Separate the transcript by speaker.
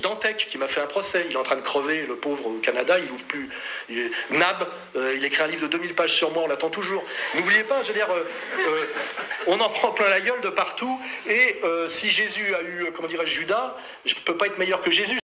Speaker 1: Dantec qui m'a fait un procès. Il est en train de crever, le pauvre, au Canada, il n'ouvre plus. Nab, il écrit un livre de 2000 pages sur moi, on l'attend toujours. N'oubliez pas, je veux dire, on en prend plein la gueule de partout. Et si Jésus a eu, comment dirais-je, Judas, je ne peux pas être meilleur que Jésus.